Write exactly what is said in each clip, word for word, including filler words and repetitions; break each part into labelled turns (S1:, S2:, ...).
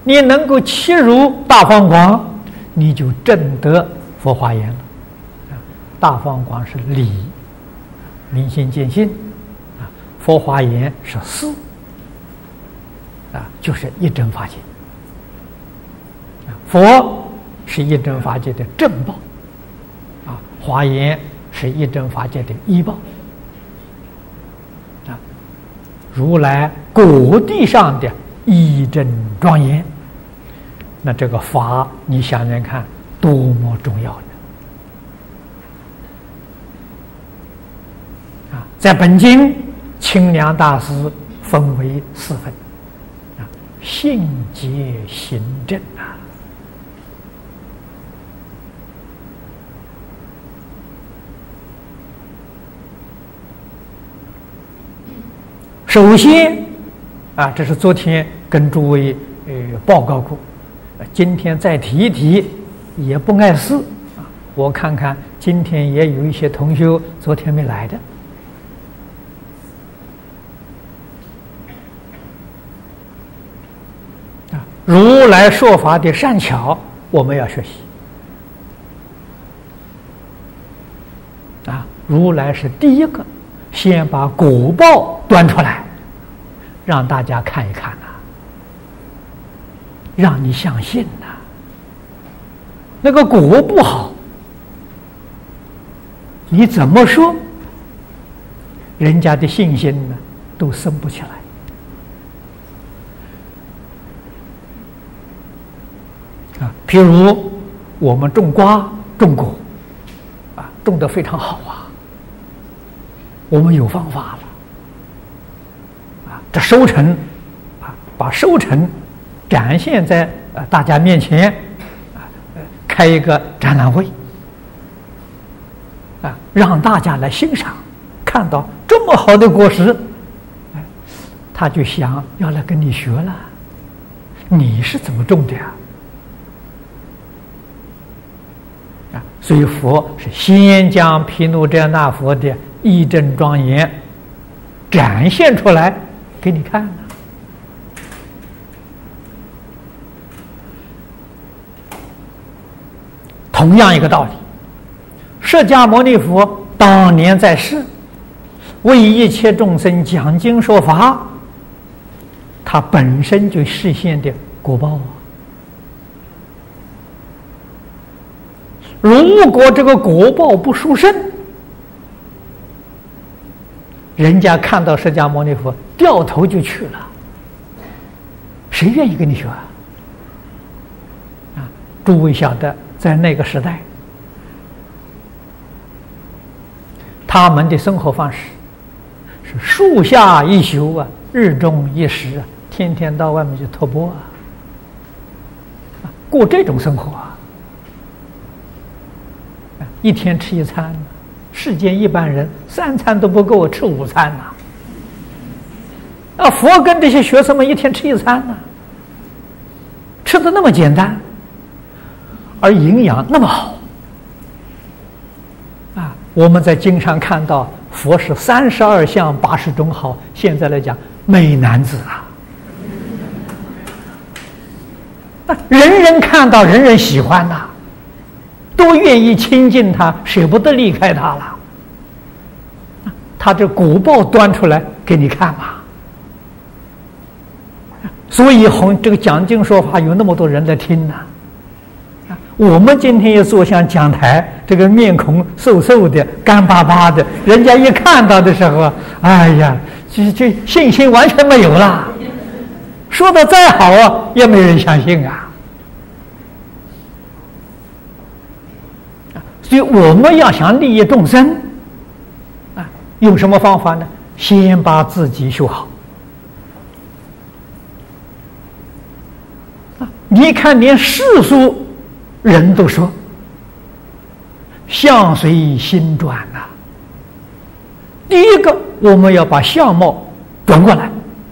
S1: 你能够契入大放光，你就证得佛华严了。大放光是理，明心见性啊；佛华严是事啊，就是一真法界。佛是一真法界的正报啊，华严是一真法界的依报啊。如来果地上的一真庄严，那这个法你想想看多么重要呢？啊，在本经清凉大师分为四分啊，信解行证啊。首先啊，这是昨天跟诸位呃报告过，今天再提一提也不碍事啊。我看看今天也有一些同学昨天没来的啊。如来说法的善巧，我们要学习啊。如来是第一个先把果报端出来，让大家看一看呐、啊，让你相信呐、啊。那个果不好，你怎么说，人家的信心呢都生不起来啊。譬如我们种瓜种果啊，种得非常好啊。我们有方法了，啊，这收成，啊，把收成展现在呃大家面前，啊，开一个展览会，啊，让大家来欣赏，看到这么好的果实，哎，他就想要来跟你学了，你是怎么种的呀？啊，所以佛是先将毗卢遮那佛的一真庄严展现出来给你看呢。同样一个道理，释迦牟尼佛当年在世，为一切众生讲经说法，他本身就实现的果报啊。如果这个果报不殊胜，人家看到释迦牟尼佛掉头就去了，谁愿意跟你学啊？啊，诸位晓得，在那个时代，他们的生活方式是树下一宿啊，日中一时啊，天天到外面去托钵啊，啊过这种生活啊，啊一天吃一餐。世间一般人三餐都不够吃午餐呐、啊，啊，佛跟这些学生们一天吃一餐呐、啊，吃的那么简单，而营养那么好，啊，我们在经上看到佛是三十二相八十种好，现在来讲美男子啊，啊，人人看到人人喜欢呐、啊。都愿意亲近他，舍不得离开他了。他这果报端出来给你看嘛，所以红这个讲经说法有那么多人在听呢、啊。我们今天也坐上讲台，这个面孔瘦瘦的、干巴巴的，人家一看到的时候，哎呀，这这信心完全没有了。说的再好啊，也没人相信啊。所以我们要想利益众生，啊，用什么方法呢？先把自己修好。啊，你看，连世俗人都说相随心转呐、啊。第一个，我们要把相貌转过来。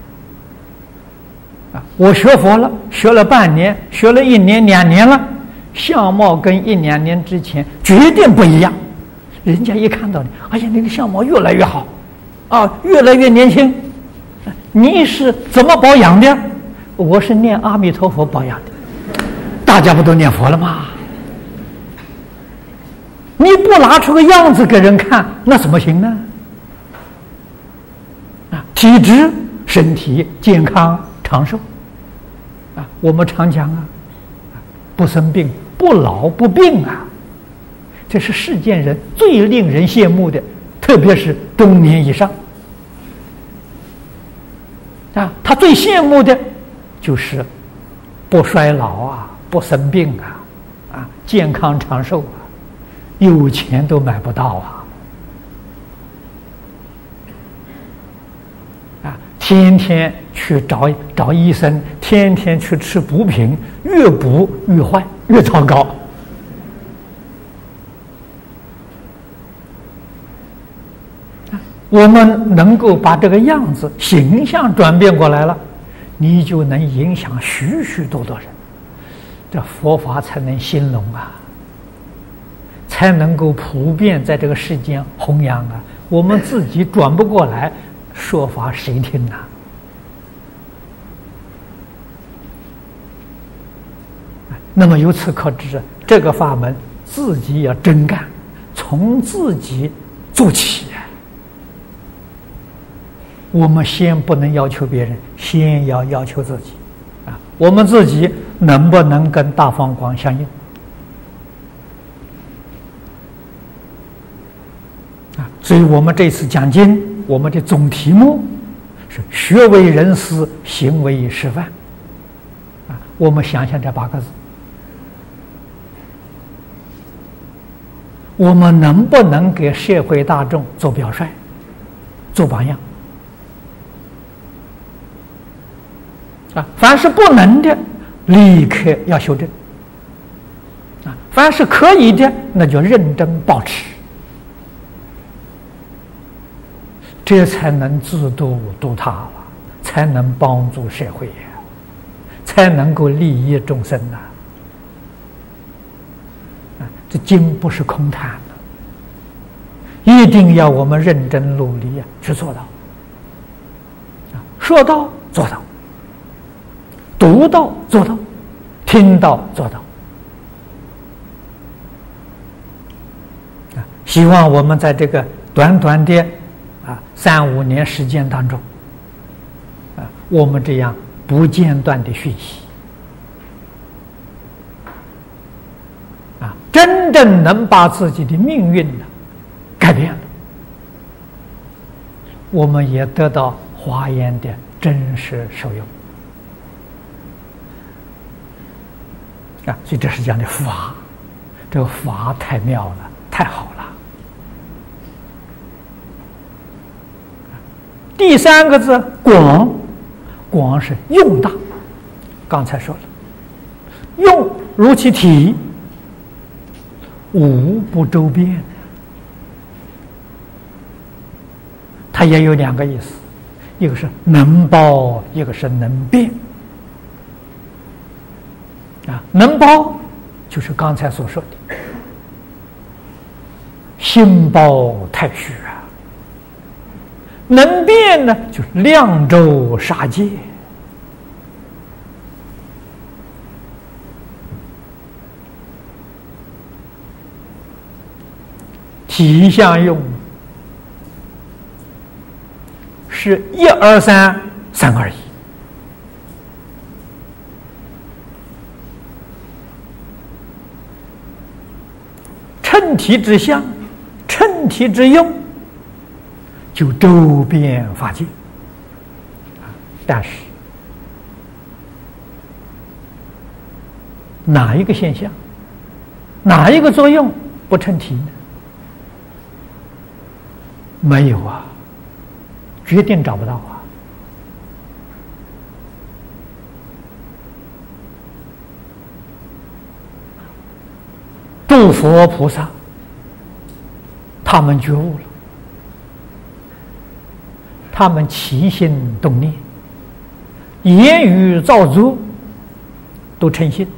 S1: 啊，我学佛了，学了半年，学了一年、两年了。相貌跟一两年之前决定不一样，人家一看到你，哎呀，你的相貌越来越好，啊，越来越年轻，你是怎么保养的？ 我是念阿弥陀佛保养的，大家不都念佛了吗？你不拿出个样子给人看，那怎么行呢？啊，体质、身体健康长寿，啊，我们常讲啊，不生病、不老不病啊，这是世间人最令人羡慕的，特别是中年以上。啊，他最羡慕的就是不衰老啊，不生病啊，啊，健康长寿啊，有钱都买不到啊！啊，天天去找找医生，天天去吃补品，越补越坏，越糟糕。我们能够把这个样子形象转变过来了，你就能影响许许多多人，这佛法才能兴隆啊，才能够普遍在这个世间弘扬啊。我们自己转不过来，说法谁听呐？那么由此可知，这个法门自己要真干，从自己做起。我们先不能要求别人，先要要求自己，啊，我们自己能不能跟大放光相应？啊，所以我们这次讲经，我们的总题目是“学为人师，行为示范”。啊，我们想想这八个字，我们能不能给社会大众做表率、做榜样？啊，凡是不能的，立刻要修正；啊，凡是可以的，那就认真保持，这才能自度度他了，才能帮助社会呀，才能够利益众生呐！啊，这经不是空谈的，一定要我们认真努力呀，去做到。啊，说到做到。读到做到，听到做到。啊，希望我们在这个短短的啊三五年时间当中，啊，我们这样不间断的学习，啊，真正能把自己的命运呢改变了，我们也得到华严的真实受用。啊，所以这是讲的法，这个法太妙了，太好了。第三个字广，广是用大，刚才说了，用如其体，无不周遍。它也有两个意思，一个是能包，一个是能变。啊，能包就是刚才所说的心包太虚啊，能变呢就是量周杀戒，体相用是一二三，三二一。称体之相，称体之用，就周遍法界。但是哪一个现象，哪一个作用不称体呢？没有啊，决定找不到啊。诸佛菩萨，他们觉悟了，他们起心动念，言语造作，都称心，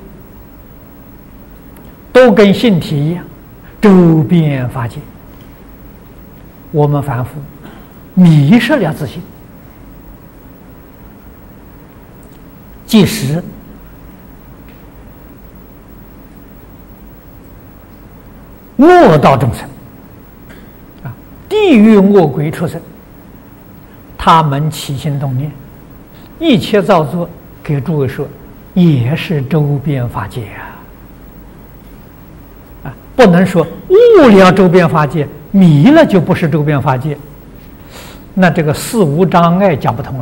S1: 都跟性体一样，周遍法界。我们凡夫迷失了自信， 即使恶道众生啊，地狱恶鬼畜生，他们起心动念，一切造作，给诸位说，也是周边法界啊！啊，不能说悟了周边法界，迷了就不是周边法界，那这个四无障碍讲不通了。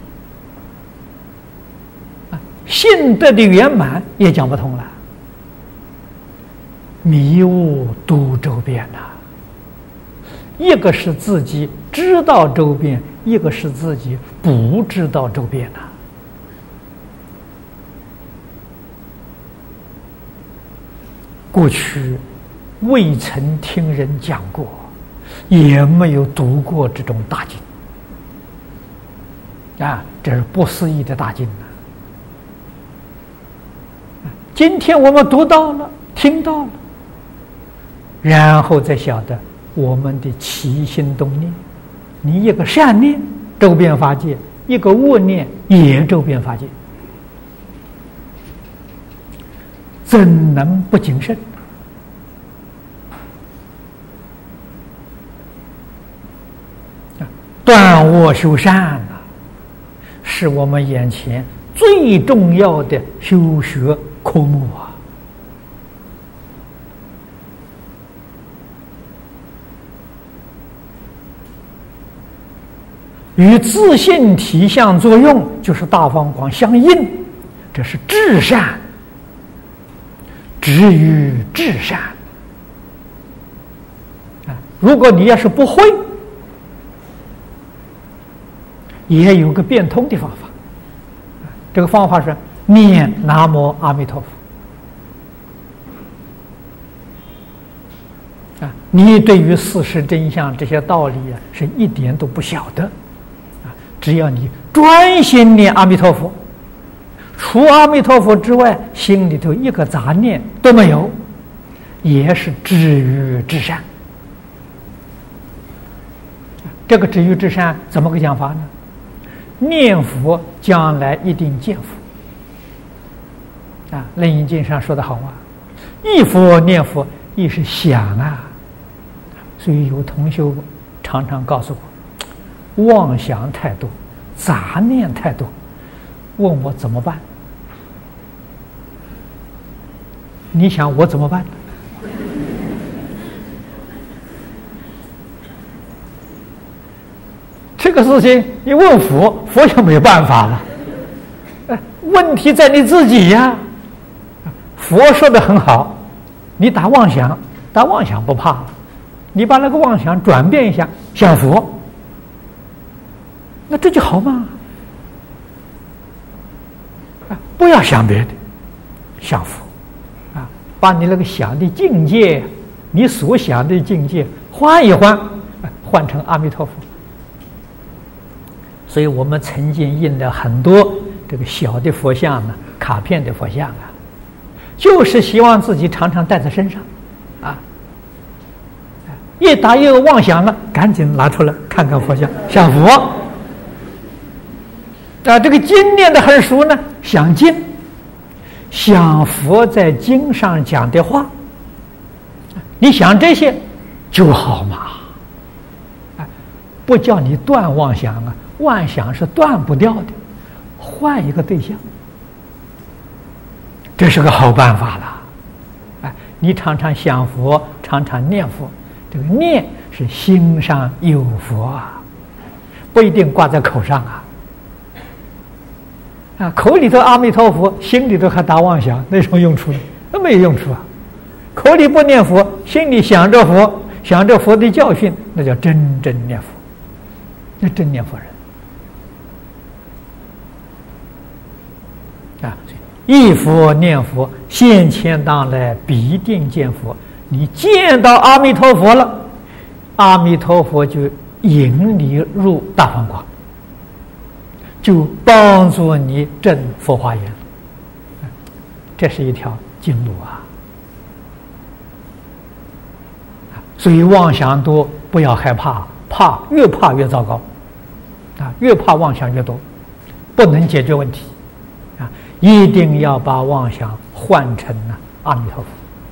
S1: 啊，性德的圆满也讲不通了。迷雾都周边呐、啊，一个是自己知道周边，一个是自己不知道周边呐、啊。过去未曾听人讲过，也没有读过这种大经啊，这是不思议的大经呐、啊。今天我们读到了，听到了。然后再晓得我们的起心动念，你一个善念周遍法界，一个恶念也周遍法界，怎能不谨慎？断恶修善啊，是我们眼前最重要的修学科目啊。与自性体相作用，就是大方广相应，这是至善，止于至善啊！如果你要是不会，也有个变通的方法。这个方法是念南无阿弥陀佛啊！你对于事实真相这些道理啊，是一点都不晓得。只要你专心念阿弥陀佛，除阿弥陀佛之外，心里头一个杂念都没有，也是止于至善。这个止于至善怎么个讲法呢？念佛将来一定见佛啊！《楞严经》上说的好啊，忆佛念佛亦是想啊。所以有同修常常告诉我，妄想太多，杂念太多，问我怎么办？你想我怎么办？这个事情你问佛，佛就没有办法了。问题在你自己呀。佛说的很好，你打妄想，打妄想不怕，你把那个妄想转变一下，想佛。那这就好嘛！啊，不要想别的，想佛啊，把你那个想的境界，你所想的境界换一换，换成阿弥陀佛。所以我们曾经印了很多这个小的佛像呢，卡片的佛像啊，就是希望自己常常带在身上，啊，一打一个妄想了，赶紧拿出来看看佛像，想佛。啊，这个经念得很熟呢，想经，想佛在经上讲的话，你想这些就好嘛。啊，不叫你断妄想啊，妄想是断不掉的，换一个对象，这是个好办法了。哎，你常常想佛，常常念佛，这个念是心上有佛啊，不一定挂在口上啊。啊，口里头阿弥陀佛，心里头还打妄想，那什么用处呢？那没有用处啊！口里不念佛，心里想着佛，想着佛的教训，那叫真正念佛，那真念佛人啊！忆佛念佛，现前当来必定见佛。你见到阿弥陀佛了，阿弥陀佛就引你入大方广，就帮助你证佛华严，这是一条经路啊！所以妄想多不要害怕，怕越怕越糟糕啊！越怕妄想越多，不能解决问题啊！ 一定要把妄想换成了阿弥陀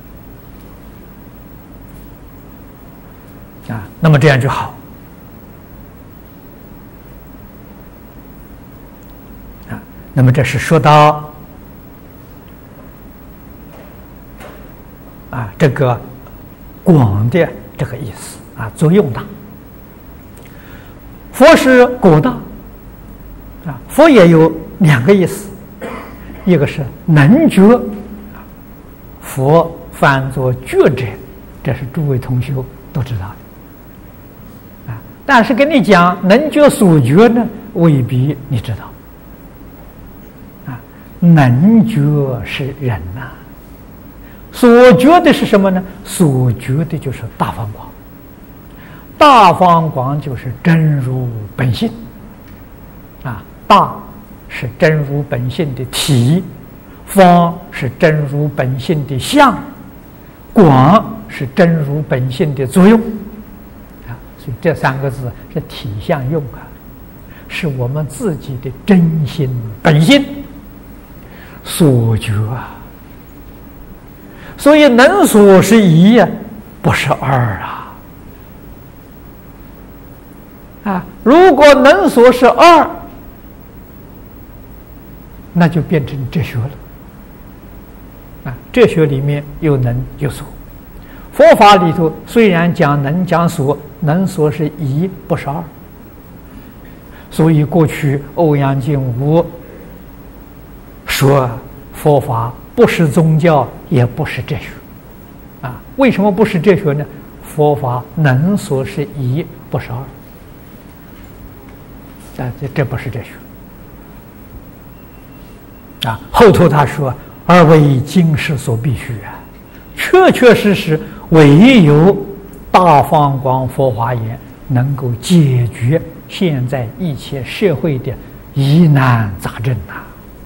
S1: 佛啊，那么这样就好啊。那么这是说到啊这个广的这个意思啊，作用大。佛是果大啊，佛也有两个意思，一个是能觉，佛翻作觉者，这是诸位同学都知道的啊。但是跟你讲能觉所觉呢，未必你知道啊。能觉是人呐、啊，所觉的是什么呢？所觉的就是大方广。大方广就是真如本性啊，大是真如本性的体，方是真如本性的相，广是真如本性的作用啊。所以这三个字是体相用啊，是我们自己的真心本性所觉啊。所以能所是一呀，不是二啊。啊，如果能所是二，那就变成哲学了。啊，哲学里面有能有所，佛法里头虽然讲能讲所，能所是一，不是二。所以过去欧阳靖无说佛法不是宗教，也不是哲学。啊，为什么不是哲学呢？佛法能所是一，不是二。啊，这这不是哲学啊！后头他说：“而为今世所必须啊！”确确实实，唯有大方广佛华严能够解决现在一切社会的疑难杂症呐、啊。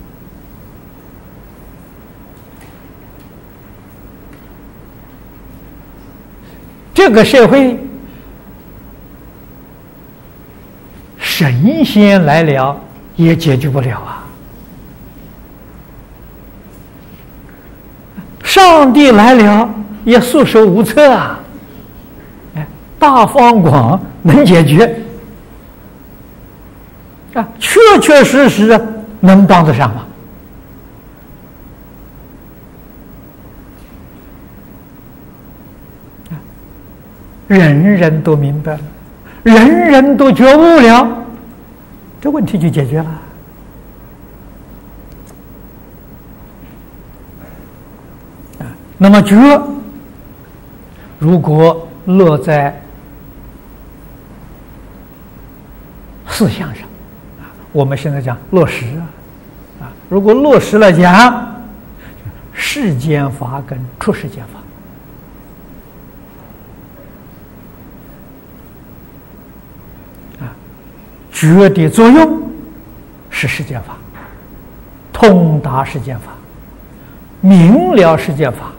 S1: 这个社会。神仙来了也解决不了啊！上帝来了也束手无策啊！哎，大方广能解决啊，确确实实能帮得上忙。人人都明白了，人人都觉悟了。这问题就解决了啊！那么觉如果落在思想上啊，我们现在讲落实啊，啊，如果落实来讲，世间法跟出世间法。觉的作用是世间法，通达世间法，明了世间法，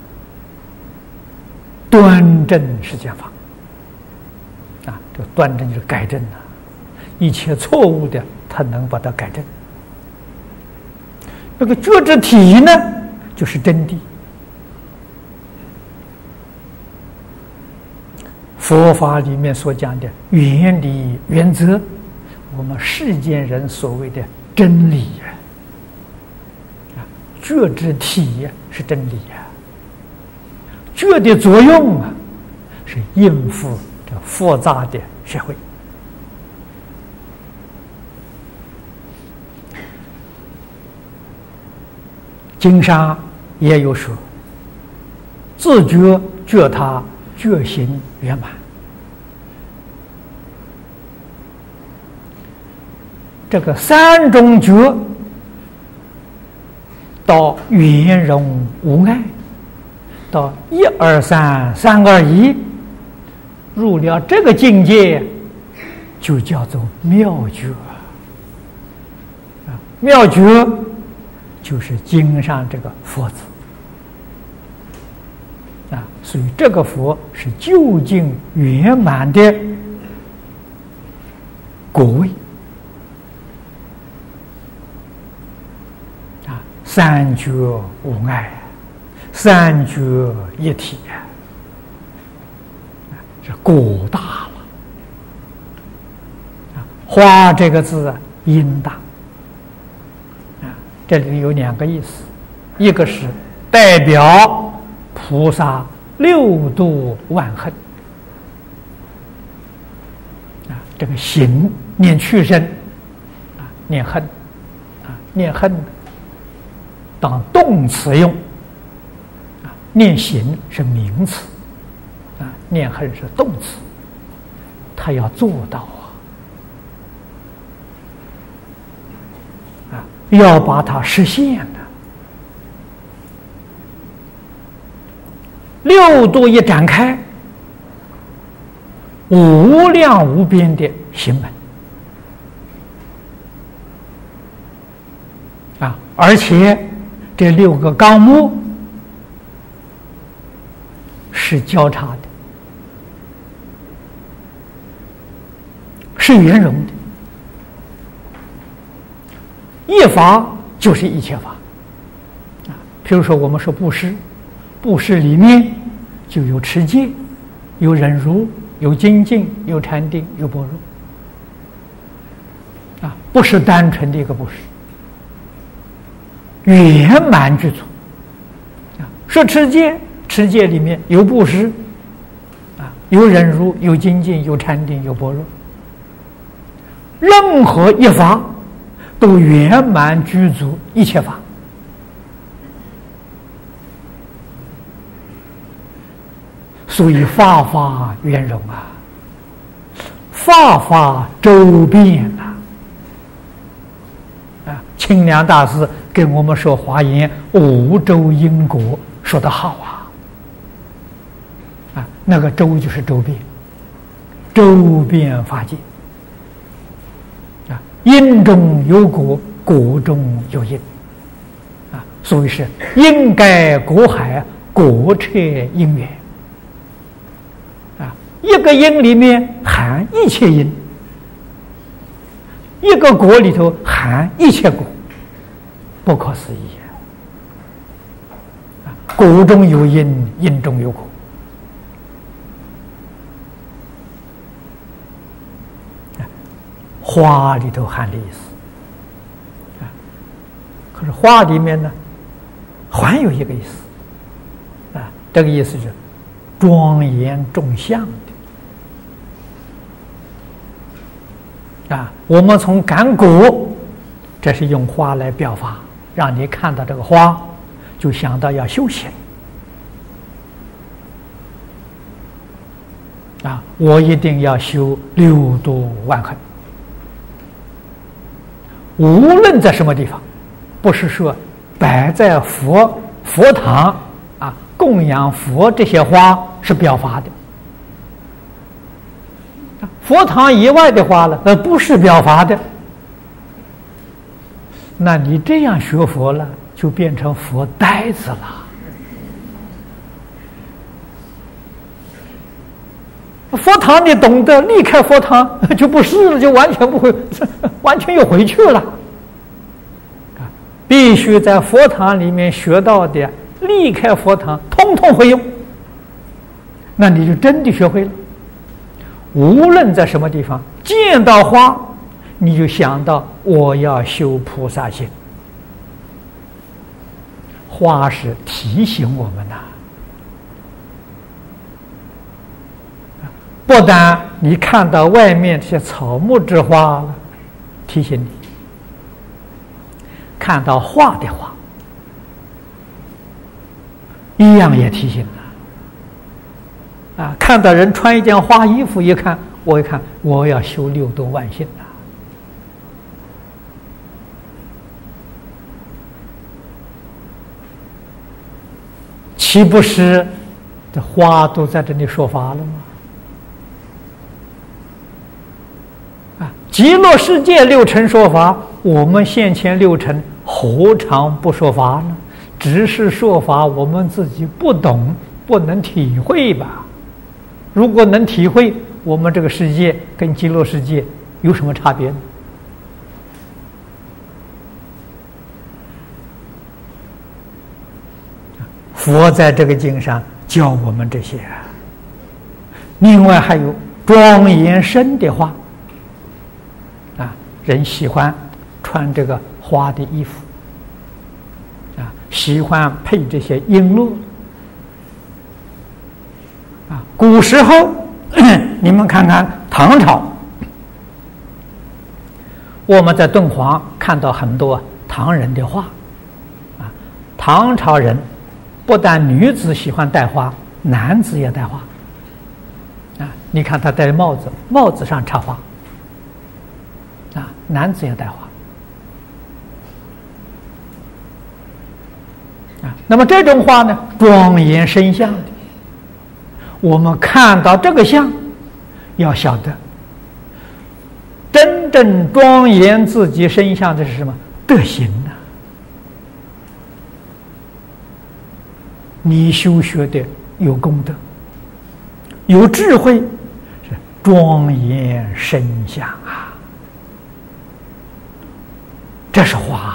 S1: 端正世间法。啊，这个端正就是改正啊，一切错误的，他能把它改正。那个觉之体呢，就是真谛。佛法里面所讲的原理原则，我们世间人所谓的真理呀、啊，觉之体呀是真理呀、啊，觉的作用啊是应付这复杂的社会。经上也有说，自觉觉他觉行圆满。这个三种觉到圆融无碍，到一二三三二一，入了这个境界，就叫做妙觉。啊，妙觉就是经上这个佛字啊，所以这个佛是究竟圆满的果位啊。 觉无碍，三觉一体，这果大了。花这个字啊，音大啊，这里有两个意思，一个是代表菩萨六度万恨啊，这个行念去生啊，念恨啊，念恨当动词用啊，念行是名词啊，念恨是动词，他要做到啊。要把它实现的，六度一展开，无量无边的行门啊！而且这六个纲目是交叉的，是圆融的。一法就是一切法啊，譬如说我们说布施，布施里面就有持戒，有忍辱，有精进，有禅定，有般若啊，不是单纯的一个布施，圆满具足啊。说持戒，持戒里面有布施啊，有忍辱，有精进，有禅定，有般若，任何一法都圆满具足一切法，所以法法圆融啊，法法周遍呐！啊，清凉大师给我们说华严五周因果说得好啊！啊，那个周就是周遍，周遍法界。因中有果，果中有因，啊，所以是因盖果海，果彻因缘，啊，一个因里面含一切因，一个果里头含一切果，不可思议啊！果中有因，因中有果。花里头含的意思啊，可是花里面呢，还有一个意思啊，这个意思是庄严众相的啊。我们从感果，这是用花来表法，让你看到这个花，就想到要修行啊，我一定要修六度万恨。无论在什么地方，不是说摆在佛佛堂啊供养佛这些花是表法的，佛堂以外的花呢，那不是表法的。那你这样学佛了，就变成佛呆子了。佛堂你懂得，离开佛堂就不是了，就完全不会，完全又回去了。必须在佛堂里面学到的，离开佛堂通通会用，那你就真的学会了。无论在什么地方见到花，你就想到我要修菩萨行。花是提醒我们呐、啊，不但你看到外面这些草木之花了，提醒你；看到画的花，一样也提醒了。啊，看到人穿一件花衣服，一看，我一看，我要修六度万行了。岂不是这花都在这里说法了吗？啊，极乐世界六尘说法，我们现前六尘何尝不说法呢？只是说法我们自己不懂，不能体会吧。如果能体会，我们这个世界跟极乐世界有什么差别呢？ 佛在这个经上教我们这些。另外还有庄严身的花啊，人喜欢穿这个花的衣服啊，喜欢配这些璎珞啊。古时候你们看看唐朝，我们在敦煌看到很多唐人的画啊。唐朝人不但女子喜欢戴花，男子也戴花啊。你看他戴帽子，帽子上插花啊，男子也戴花啊。那么这种花呢，庄严身相的，我们看到这个相，要晓得真正庄严自己身相的是什么？德行呢、啊？你修学的有功德，有智慧，是庄严身相啊，这是花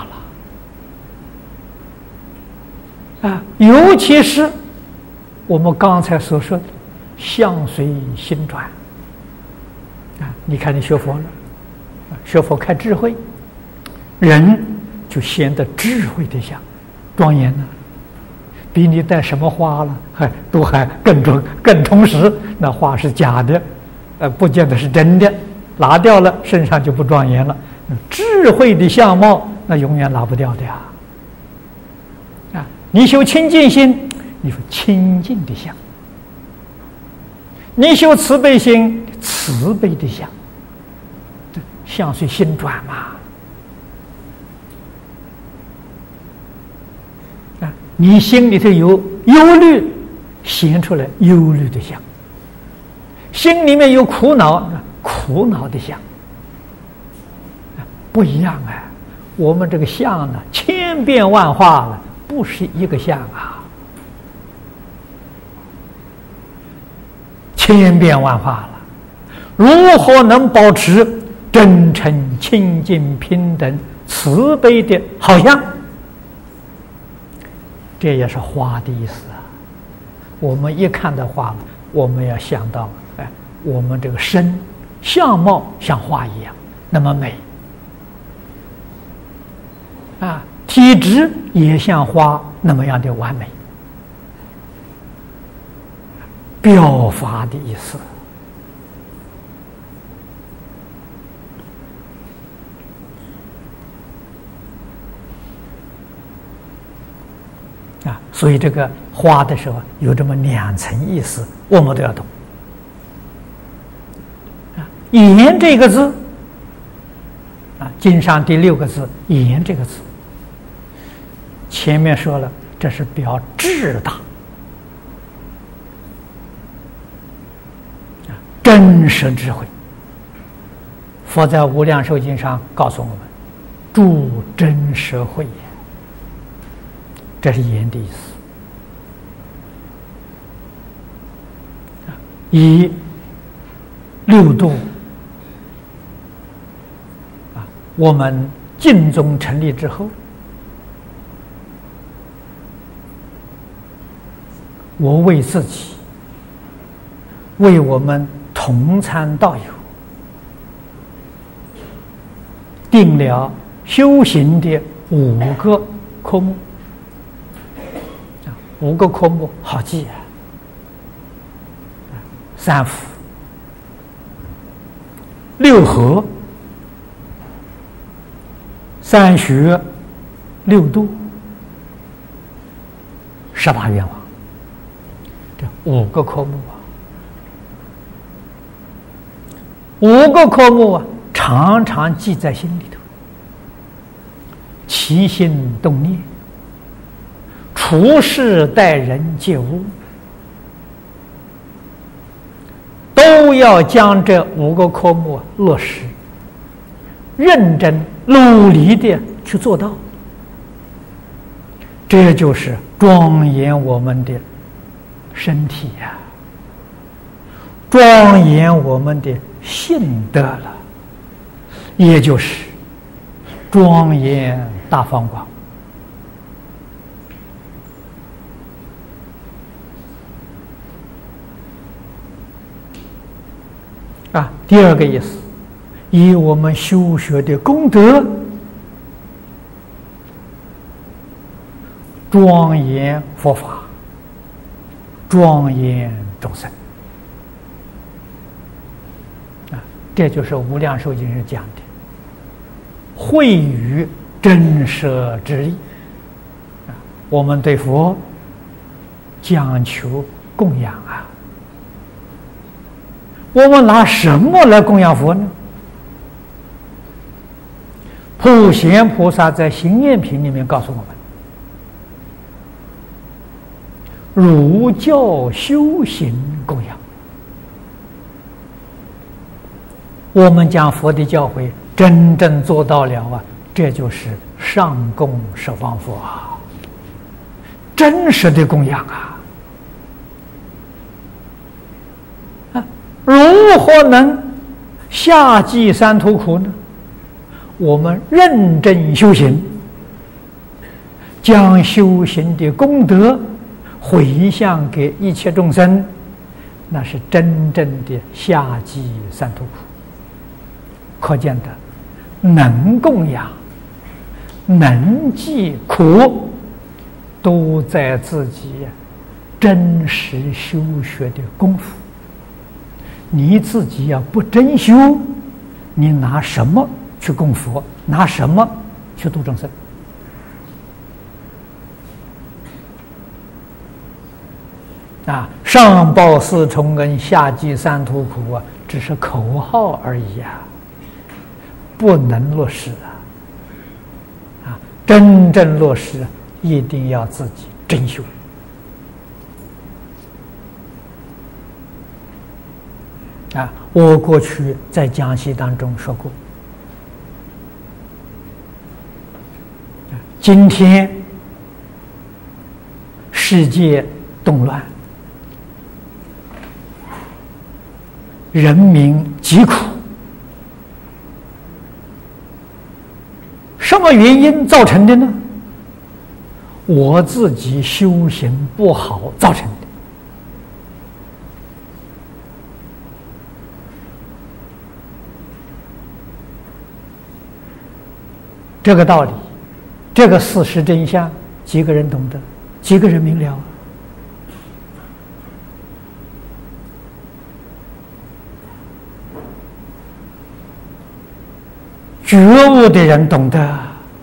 S1: 了啊！尤其是我们刚才所说的相随心转啊！你看你学佛了，学佛开智慧，人就显得智慧的相，庄严呢、啊，比你带什么花了还都还更充更充实。那花是假的，呃，不见得是真的，拿掉了身上就不庄严了。智慧的相貌那永远拿不掉的呀！啊，你修清净心，你说清净的相；你修慈悲心，慈悲的相。相随心转嘛，啊，你心里头有忧虑，显出来忧虑的相；心里面有苦恼，苦恼的相，不一样啊！我们这个相呢，千变万化了，不是一个相啊，千变万化了，如何能保持真诚、清净、平等、慈悲的好像？这也是花的意思啊！我们一看到花，我们要想到，哎，我们这个身相貌像花一样那么美啊，体质也像花那么样的完美，表法的意思。啊，所以这个花的时候有这么两层意思，我们都要懂。啊，言这个字，啊，经上第六个字“言”这个字，前面说了，这是表智大，啊，真实智慧。佛在《无量寿经》上告诉我们：“诸真实慧也。”这是言的意思。以六度啊，我们净宗成立之后，我为自己，为我们同参道友，定了修行的五个科目。五个科目好记啊，三福、六合、三学、六度、十大愿望，这五个科目啊，五个科目啊，常常记在心里头，起心动念。处事待人接物，都要将这五个科目落实，认真努力的去做到。这就是庄严我们的身体呀、啊，庄严我们的性德了，也就是庄严大放光。 啊，第二个意思，以我们修学的功德，庄严佛法，庄严众生。啊，这就是《无量寿经》上讲的慧于真实之意。啊，我们对佛讲求供养啊，我们拿什么来供养佛呢？普贤菩萨在《行愿品》里面告诉我们，儒教修行供养。我们将佛的教诲真正做到了啊，这就是上供十方佛啊，真实的供养啊！啊，如何能下济三途苦呢？我们认真修行，将修行的功德回向给一切众生，那是真正的下济三途苦。可见的能供养、能济苦，都在自己真实修学的功夫。你自己要不真修，你拿什么去供佛？拿什么去度众生？啊，上报四重恩，下济三途苦啊，只是口号而已啊，不能落实啊！啊，真正落实，一定要自己真修。啊，我过去在讲习当中说过，今天世界动乱，人民疾苦，什么原因造成的呢？我自己修行不好造成的。这个道理，这个事实真相，几个人懂得？几个人明了？觉悟的人懂得，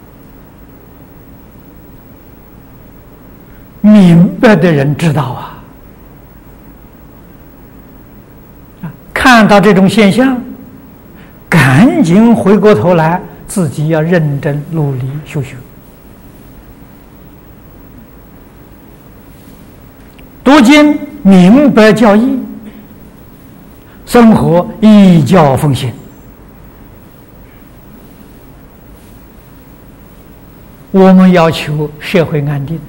S1: 明白的人知道啊！看到这种现象，赶紧回过头来，自己要认真努力修学。读经明白教义，生活依教奉行。我们要求社会安定，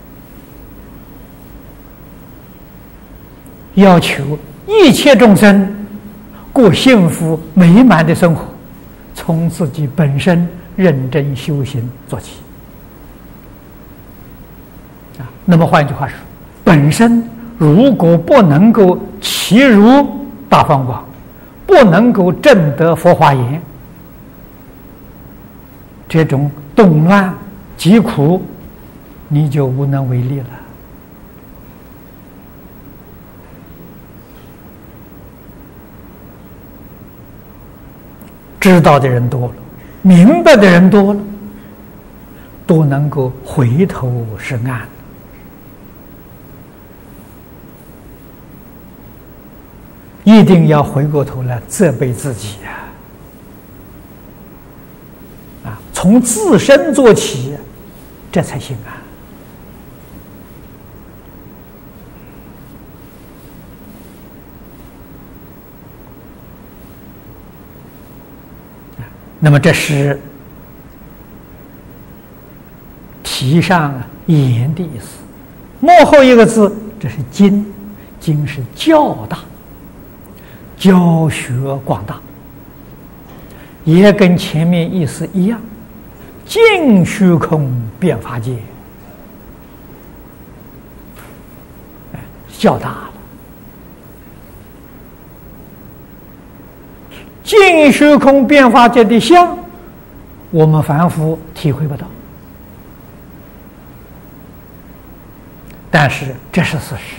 S1: 要求一切众生过幸福美满的生活，从自己本身认真修行做起。啊，那么换句话说，本身如果不能够契入大方广，不能够证得佛华言，这种动乱疾苦，你就无能为力了。知道的人多了，明白的人多了，都能够回头是岸。一定要回过头来责备自己呀！啊，从自身做起，这才行啊！那么这是题上言的意思，幕后一个字，这是经，经是教大，教学广大，也跟前面意思一样，尽虚空遍法界，教大了。 尽虚空变化界的相，我们凡夫体会不到，但是这是事实。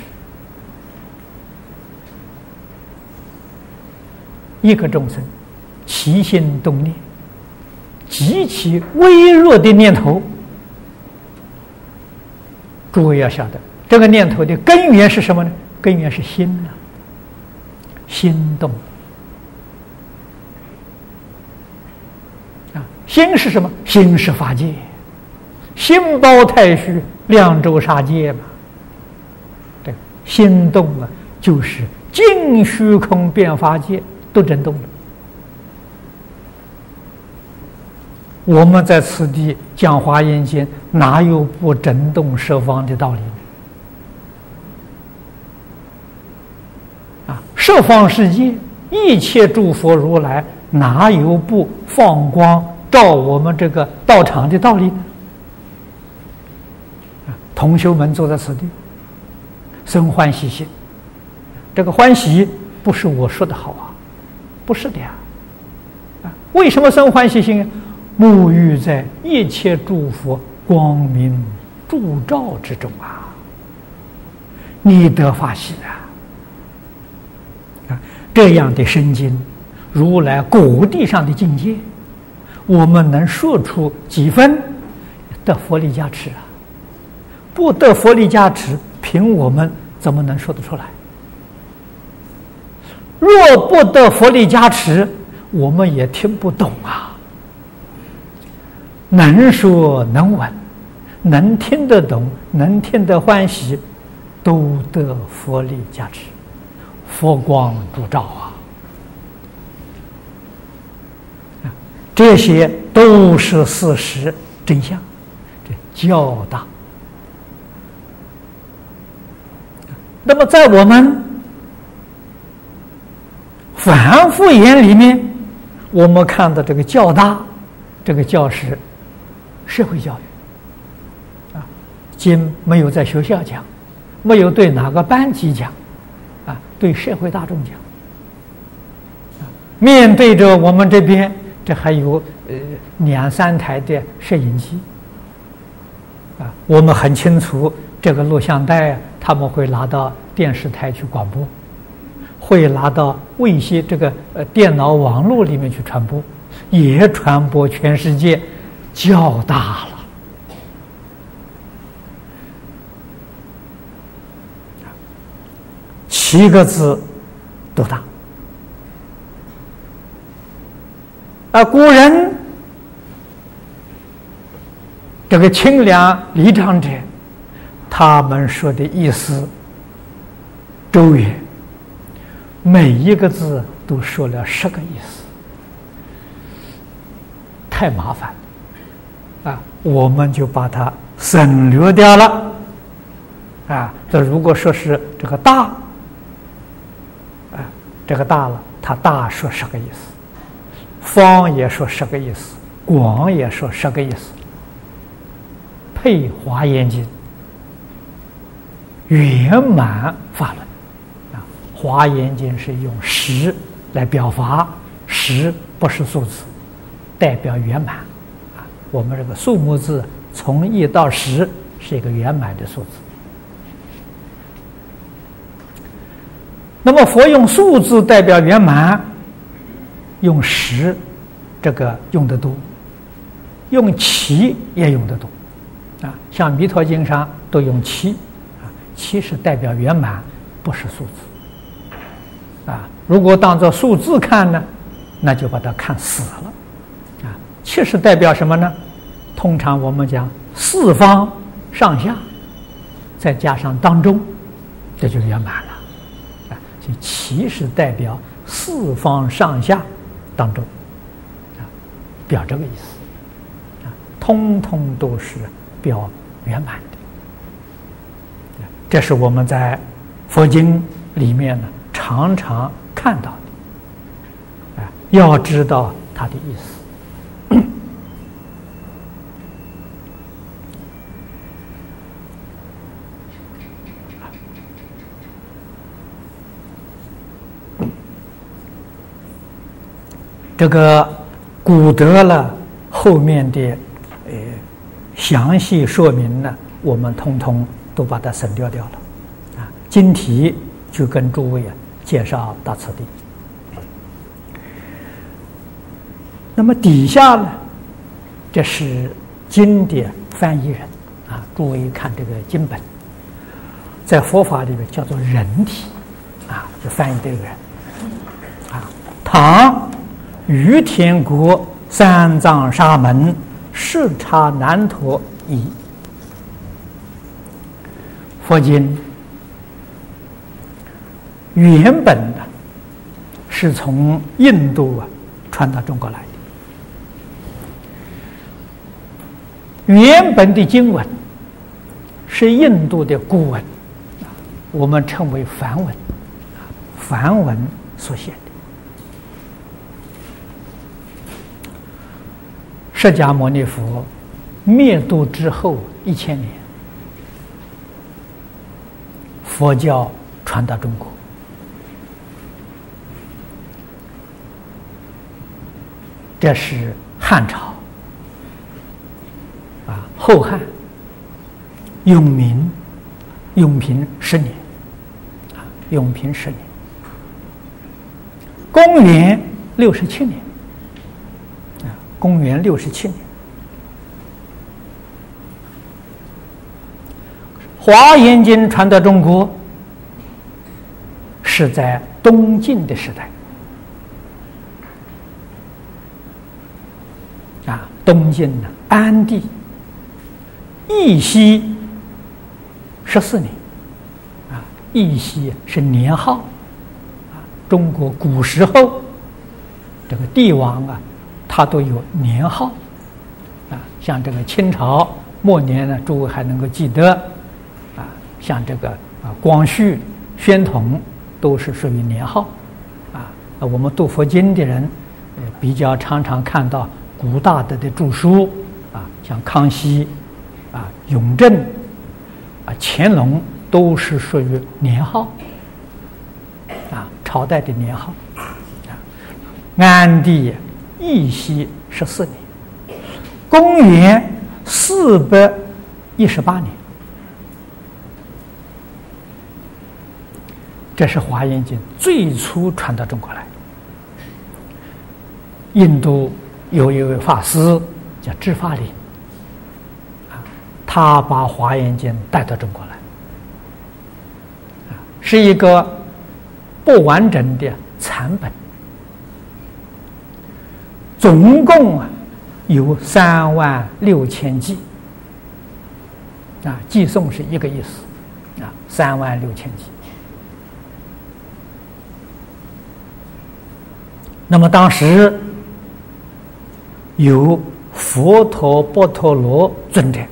S1: 一个众生起心动念，极其微弱的念头，诸位要晓得，这个念头的根源是什么呢？根源是心啊，心动啊，心是什么？心是法界，心包太虚，量周沙界嘛。这个心动啊，就是尽虚空变法界都震动了。我们在此地讲华严经，哪有不震动十方的道理呢？啊，十方世界一切诸佛如来，哪有不放光照我们这个道场的道理呢？啊，同修们坐在此地，生欢喜心。这个欢喜不是我说的好啊，不是的呀。啊，为什么生欢喜心？沐浴在一切诸佛光明铸照之中啊，你得法喜啊！啊，这样的身经，如来果地上的境界，我们能说出几分？得佛力加持啊！不得佛力加持，凭我们怎么能说得出来？若不得佛力加持，我们也听不懂啊！能说能闻，能听得懂，能听得欢喜，都得佛力加持，佛光烛照啊！这些都是事实真相，这较大。那么在我们凡夫眼里面，我们看到这个较大，这个教是社会教育啊，经没有在学校讲，没有对哪个班级讲，啊，对社会大众讲。啊，面对着我们这边，这还有呃两三台的摄影机，啊，我们很清楚这个录像带他们会拿到电视台去广播，会拿到卫星这个呃电脑网络里面去传播，也传播全世界。较大了，七个字多大啊？古人这个清凉离章者，他们说的意思周远，每一个字都说了十个意思，太麻烦了。啊，我们就把它省略掉了。啊，这如果说是这个大，啊，这个大了，它大说十个意思，方也说十个意思，广也说十个意思。配华严经，圆满法轮。啊，华严经是用十来表法，十不是数字，代表圆满。我们这个数目字从一到十是一个圆满的数字。那么佛用数字代表圆满，用十这个用得多，用七也用得多啊。像弥陀经上都用七啊，七是代表圆满，不是数字啊。如果当作数字看呢，那就把它看死了。七是代表什么呢？通常我们讲四方上下，再加上当中，这就圆满了。啊，所以七是代表四方上下当中，啊，表这个意思。啊，通通都是表圆满的。这是我们在佛经里面呢常常看到的。啊，要知道它的意思。 这个古德了后面的呃详细说明呢，我们通通都把它省掉掉了啊。经题就跟诸位啊介绍到此地。那么底下呢，这是经的翻译人啊，诸位看这个经本，在佛法里面叫做人体啊，就翻译这个人啊。唐于天国三藏沙门视察难陀译佛经，原本呢是从印度啊传到中国来的。原本的经文是印度的古文，我们称为梵文，梵文所写的。释迦牟尼佛灭度之后一千年，佛教传到中国。这是汉朝啊，后汉永明永平十年啊，永平十年，公元六十七年啊，公元六十七年，华严经传到中国是在东晋的时代啊，东晋呢安帝义熙十四年啊，义熙是年号啊，中国古时候这个帝王啊，他都有年号啊，像这个清朝末年呢，诸位还能够记得啊，像这个啊光绪、宣统都是属于年号啊。我们读佛经的人，呃，比较常常看到古大德的著书啊，像康熙啊、雍正啊、乾隆都是属于年号啊，朝代的年号啊。安帝义熙十四年，公元四百一十八年，这是华严经最初传到中国来。印度有一位法师叫智法林啊，他把华严经带到中国来啊，是一个不完整的残本，总共啊有三万六千偈啊，偈颂是一个意思啊，三万六千偈。那么当时由佛陀波陀罗尊者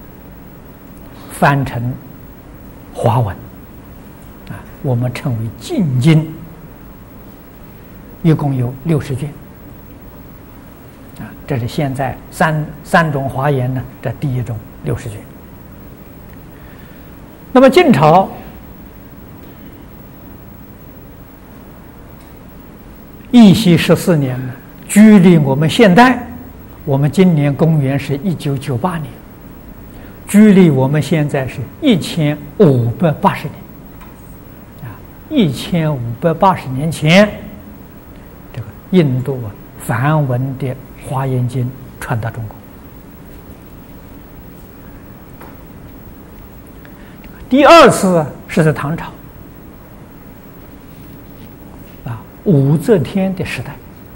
S1: 翻成华文啊，我们称为净经，一共有六十卷啊，这是现在三三种华严呢，这第一种六十卷。那么晋朝义熙十四年呢，距离我们现代，我们今年公元是一九九八年，距离我们现在是一千五百八十年啊，一千五百八十年前，这个印度梵文的华严经传到中国。第二次是在唐朝啊，武则天的时代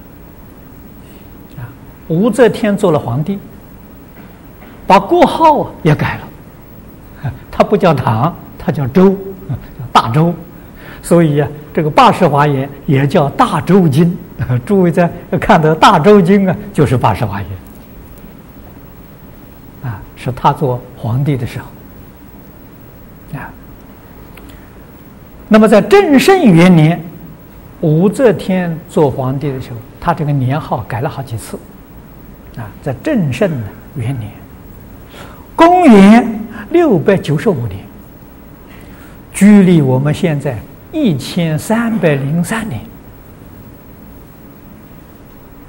S1: 啊，武则天做了皇帝，把国号也改了，他不叫唐，他叫周，叫大周，所以啊，这个八十华严也叫大周经。诸位在看到大周经啊，就是八十华严啊，是他做皇帝的时候啊。那么在正圣元年，武则天做皇帝的时候，他这个年号改了好几次啊，在正圣元年，公元六百九十五年，距离我们现在一千三百零三年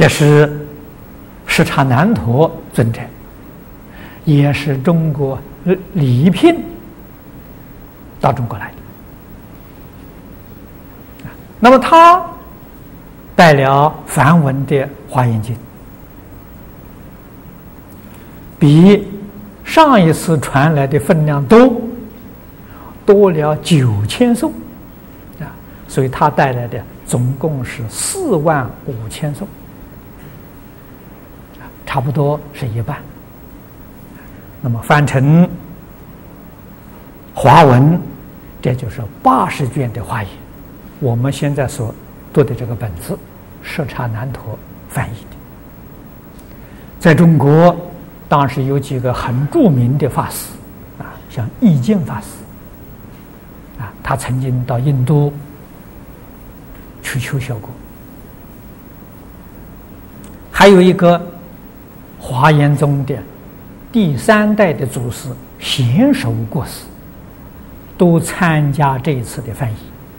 S1: 这是什刹难陀尊者，也是中国礼聘到中国来的。那么他带了梵文的《华严经》，比上一次传来的分量多，多了九千颂啊，所以他带来的总共是四万五千颂，差不多是一半。那么翻成华文，这就是八十卷的华严。我们现在所读的这个本子，什刹难陀翻译的。在中国，当时有几个很著名的法师啊，像义净法师啊，他曾经到印度去求学过。还有一个华严宗的第三代的祖师贤首过世，都参加这一次的翻译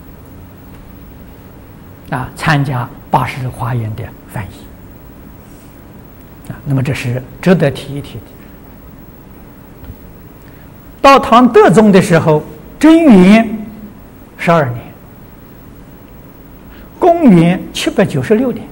S1: 啊，参加八十华严的翻译啊。那么这是值得提一提的。到唐德宗的时候，贞元十二年，公元七百九十六年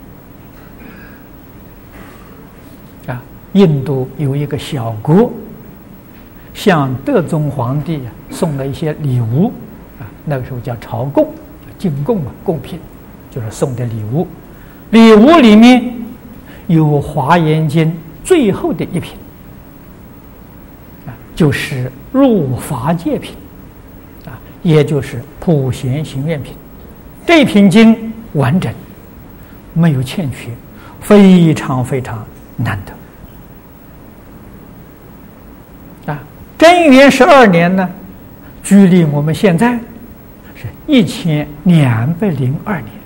S1: 啊，印度有一个小国向德宗皇帝送了一些礼物啊，那个时候叫朝贡，叫进贡啊，贡品就是送的礼物。礼物里面有《华严经》最后的一品啊，就是入法界品啊，也就是普贤行愿品。这品经完整，没有欠缺，非常非常难得啊。贞元十二年呢，距离我们现在是一千两百零二年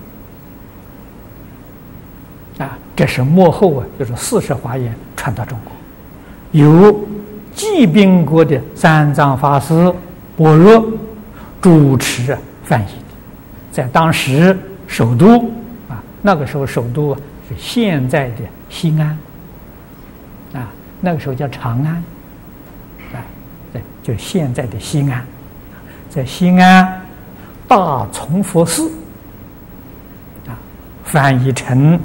S1: 啊，这是末后啊，就是四十华严传到中国，由济宾国的三藏法师般若主持翻译的，在当时首都啊，那个时候首都啊是现在的西安啊，那个时候叫长安啊，对，就现在的西安，在西安大崇佛寺啊，翻译成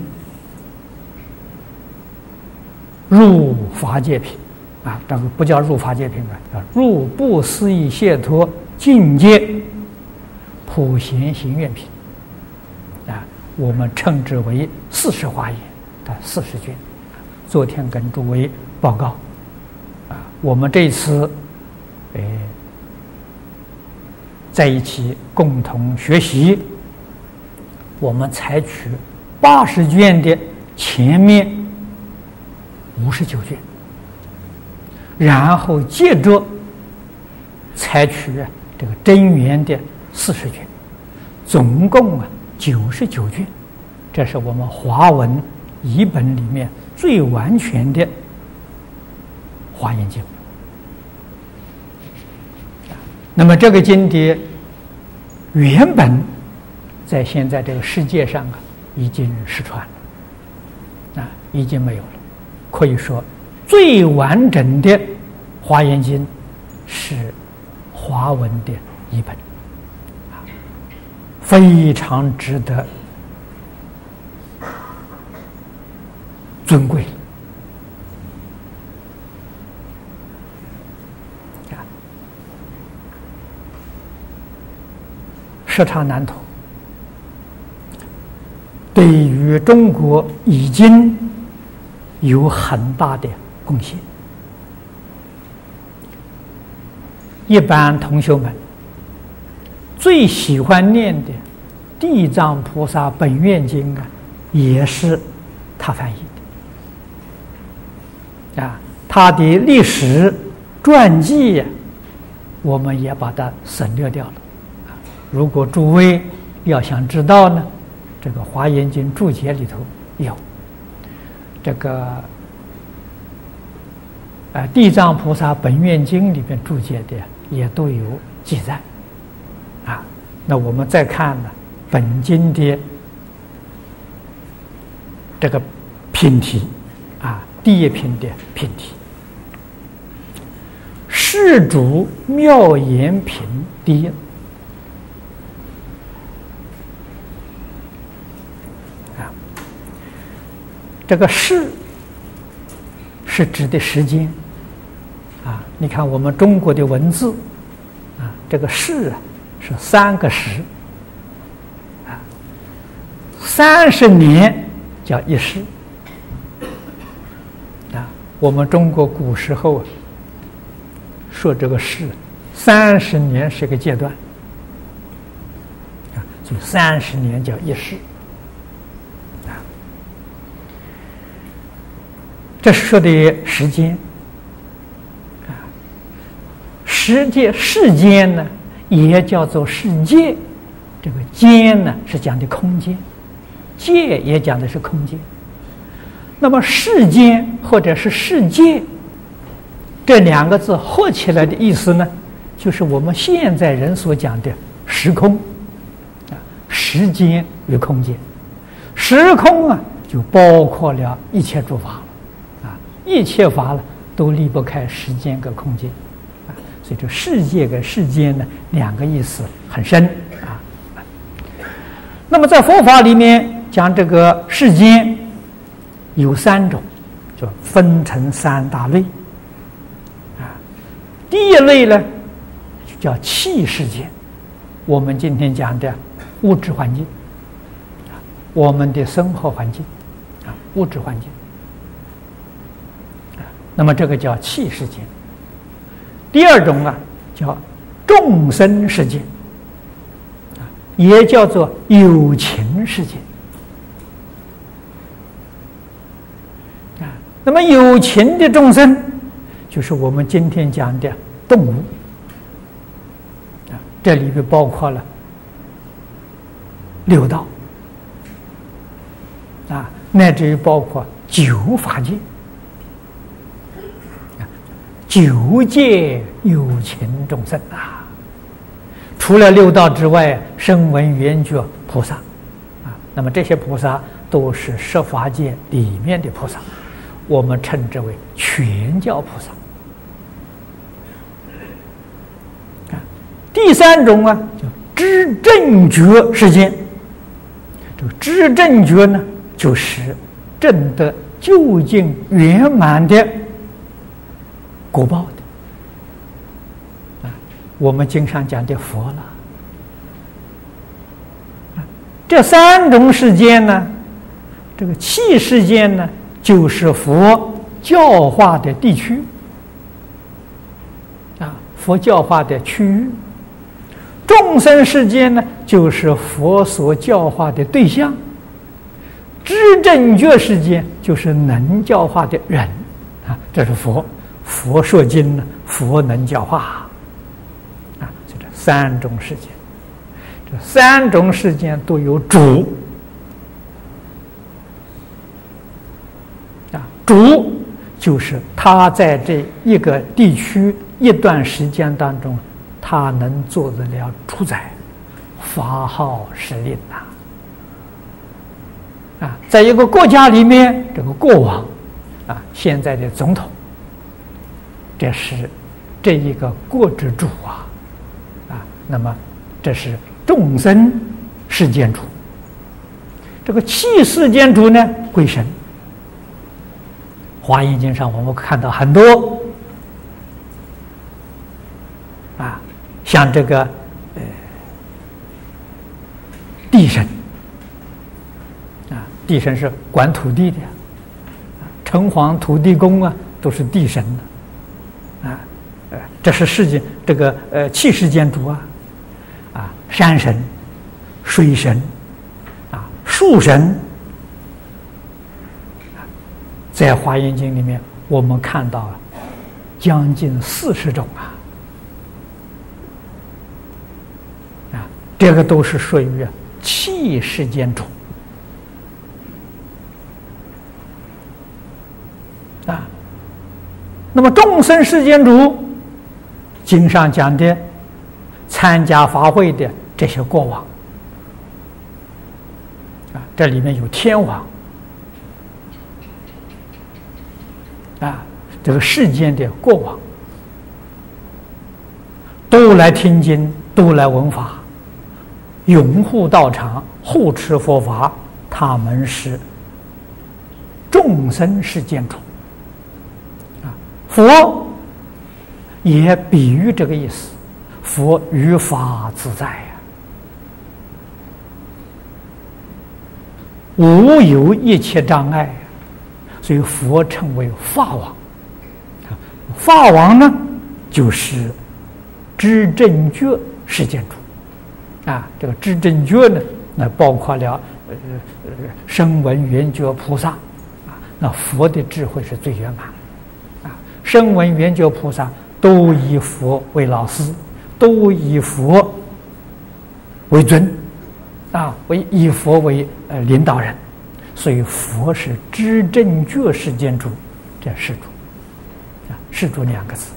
S1: 入法界品啊，这个不叫入法界品啊，叫入不思议解脱境界普贤行愿品啊，我们称之为四十华严的四十卷。昨天跟诸位报告啊，我们这次哎在一起共同学习，我们采取八十卷的前面五十九卷，然后接着采取这个真元的四十卷，总共啊九十九卷，这是我们华文译本里面最完全的华严经。那么这个经的原本在现在这个世界上啊已经失传了啊，已经没有了。可以说最完整的华严经是华文的译本啊，非常值得尊贵啊。什刹难陀对于中国已经有很大的贡献。一般同学们最喜欢念的《地藏菩萨本愿经》啊，也是他翻译的啊。他的历史传记，我们也把它省略掉了。如果诸位要想知道呢，这个《华严经》注解里头有。这个啊，《地藏菩萨本愿经》里边注解的也都有记载啊。那我们再看呢，本经的这个品题啊，第一品的品题。世主妙言品第一啊，这个世是指的时间啊。你看我们中国的文字啊，这个世啊是三个时啊，三十年叫一世啊。我们中国古时候说这个世三十年是个阶段啊，所以三十年叫一世啊。这是说的时间啊，世界世间呢也叫做世界，这个间呢是讲的空间，界也讲的是空间。那么世间或者是世界这两个字合起来的意思呢，就是我们现在人所讲的时空啊，时间与空间。时空啊，就包括了一切诸法了啊，一切法了都离不开时间跟空间啊，所以这世界跟世间呢，两个意思很深啊。那么在佛法里面讲这个世间有三种，就分成三大类。第一类呢，叫气世间，我们今天讲的物质环境，我们的生活环境啊，物质环境啊，那么这个叫气世间。第二种啊，叫众生世间啊，也叫做有情世间啊。那么有情的众生，就是我们今天讲的动物啊，这里边包括了六道啊，乃至于包括九法界啊，九界有情众生啊。除了六道之外，声闻缘觉菩萨啊，那么这些菩萨都是十法界里面的菩萨，我们称之为全教菩萨。第三种啊，叫知正觉世间。这个知正觉呢，就是证得究竟圆满的果报的啊。我们经常讲的佛了。这三种世间呢，这个气世间呢，就是佛教化的地区啊，佛教化的区域。众生世间呢，就是佛所教化的对象；知正觉世间就是能教化的人啊，这是佛。佛说经呢，佛能教化啊，就这三种世间，这三种世间都有主啊，主就是他在这一个地区一段时间当中，他能做得了主宰，发号施令呐！啊，在一个国家里面，这个国王啊，现在的总统，这是这一个国之主啊，啊，那么这是众生世间主。这个气世间主呢，归神。华严经上我们看到很多啊。像这个呃地神啊，地神是管土地的，城隍、土地公啊，都是地神的啊。呃，这是世界这个呃气世间主啊，啊，山神、水神啊、树神，在华严经里面我们看到啊，将近四十种啊。这个都是属于气世间主啊。那么众生世间主，经上讲的参加法会的这些国王啊，这里面有天王啊，这个世间的国王都来听经，都来闻法，拥护道场，护持佛法，他们是众生世间主啊。佛也比喻这个意思，佛于法自在呀、啊，无有一切障碍，所以佛称为法王。法王呢，就是知正觉世间主啊。这个知正觉呢，那包括了呃呃声闻缘觉菩萨啊。那佛的智慧是最圆满啊。声闻缘觉菩萨都以佛为老师，都以佛为尊啊，为以佛为呃领导人，所以佛是知正觉世间主，这是主啊，是主两个字。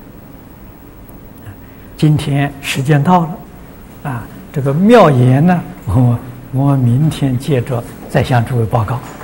S1: 今天时间到了啊，这个妙言呢，我我明天接着再向诸位报告。